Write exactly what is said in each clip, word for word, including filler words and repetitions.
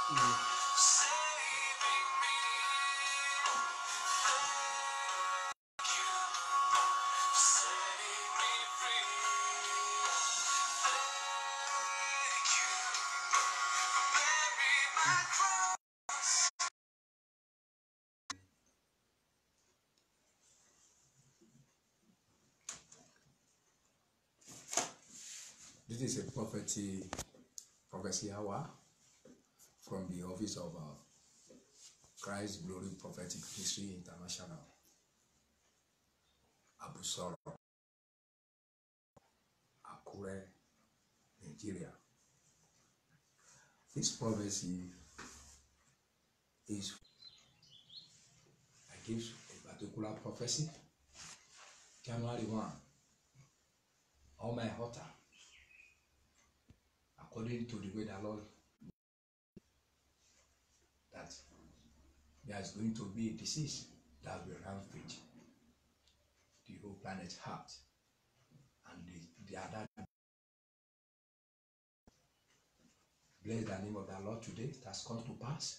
This is a prophecy, prophecy hour from the office of uh, Christ Glory Prophetic History International, Abusoro, Akure, Nigeria. This prophecy is, I give a particular prophecy, January first, on my altar, according to the way the Lord, that there is going to be a disease that will ravage the whole planet's heart, and the, the other. Bless the name of the Lord today. It has come to pass.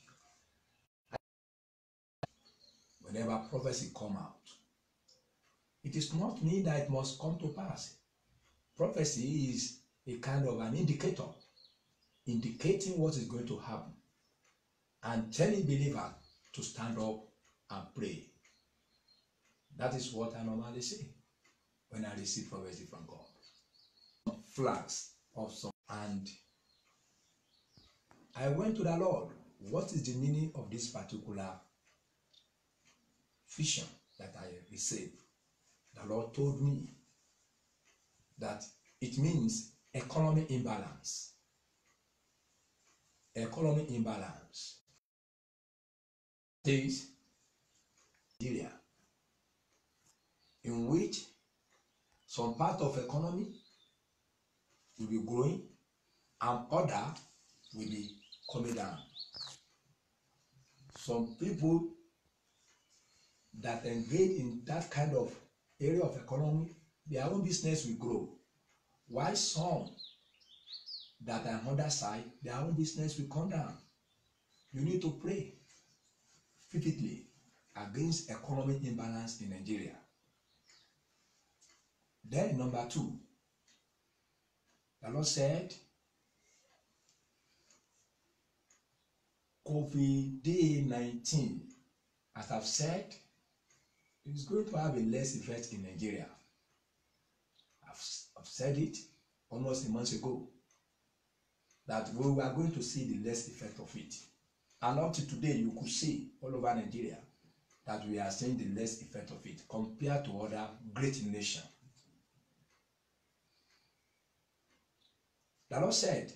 Whenever prophecy come out, it is not mean that it must come to pass. Prophecy is a kind of an indicator, indicating what is going to happen, and telling believers to stand up and pray. That is what I normally say when I receive prophecy from God. Flags of some, and I went to the Lord. What is the meaning of this particular vision that I received? The Lord told me that it means economic imbalance. Economic imbalance is Nigeria, in which some part of economy will be growing and other will be coming down. Some people that engage in that kind of area of economy, their own business will grow, while some that are on the other side, their own business will come down. You need to pray vividly against economic imbalance in Nigeria. Then number two, the Lord said, COVID nineteen, as I've said, is going to have a less effect in Nigeria. I've, I've said it almost a month ago, that we are going to see the less effect of it. And up to today, you could see all over Nigeria that we are seeing the less effect of it compared to other great nations. The Lord said,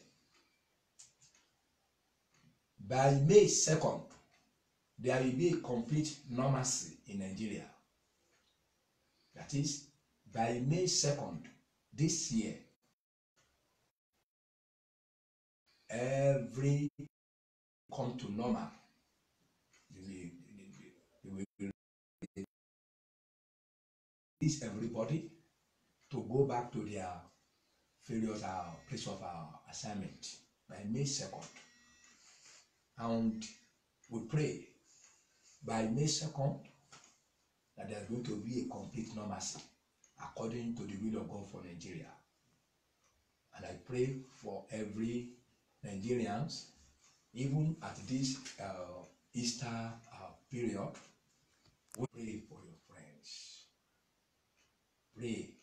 by May second, there will be a complete normalcy in Nigeria. That is, by May second this year, every come to normal. We will release everybody to go back to their various uh, place of uh, assignment by May second. And we pray by May second that there is going to be a complete normalcy according to the will of God for Nigeria. And I pray for every Nigerians, even at this uh, Easter uh, period, we pray for your friends. Pray